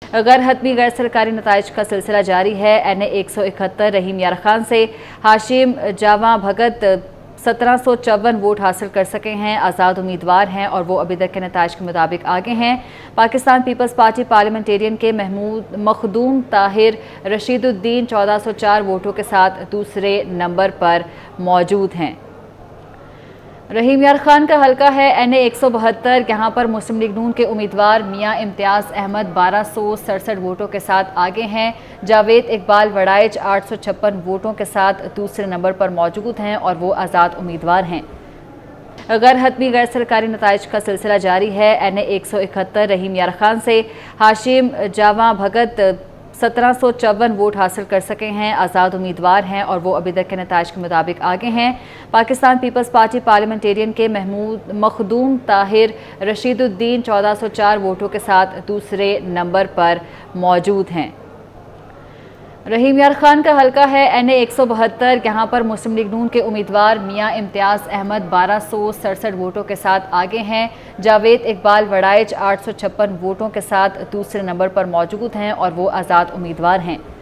गैर हतमी गैर सरकारी नताइज का सिलसिला जारी है। NA 171 रहीम यार खान से हाशिम जावा भगत 1754 वोट हासिल कर सके हैं, आज़ाद उम्मीदवार हैं और वो अभी तक के नताइज के मुताबिक आगे हैं। पाकिस्तान पीपल्स पार्टी पार्लियामेंटेरियन के मखदूम ताहिर रशीदुद्दीन 1404 वोटों के साथ दूसरे नंबर पर मौजूद हैं। रहीम यार खान का हलका है NA 172। यहाँ पर मुस्लिम लीग नून के उम्मीदवार मियां इम्तियाज़ अहमद 1267 वोटों के साथ आगे हैं। जावेद इकबाल वड़ाइच 856 वोटों के साथ दूसरे नंबर पर मौजूद हैं और वो आज़ाद उम्मीदवार हैं। गैर हतमी गैर सरकारी नताइज का सिलसिला जारी है। NA 171 रहीम यार खान से हाशिम जावा भगत 1754 वोट हासिल कर सके हैं, आज़ाद उम्मीदवार हैं और वो अभी तक के नताइज के मुताबिक आगे हैं। पाकिस्तान पीपल्स पार्टी पार्लियामेंटेरियन के मखदूम ताहिर रशीदुद्दीन 1404 वोटों के साथ दूसरे नंबर पर मौजूद हैं। रहीम यार खान का हलका है NA 172। यहाँ पर मुस्लिम लीग नून के उम्मीदवार मियां इम्तियाज़ अहमद 1267 वोटों के साथ आगे हैं। जावेद इकबाल वड़ाइच 856 वोटों के साथ दूसरे नंबर पर मौजूद हैं और वो आज़ाद उम्मीदवार हैं।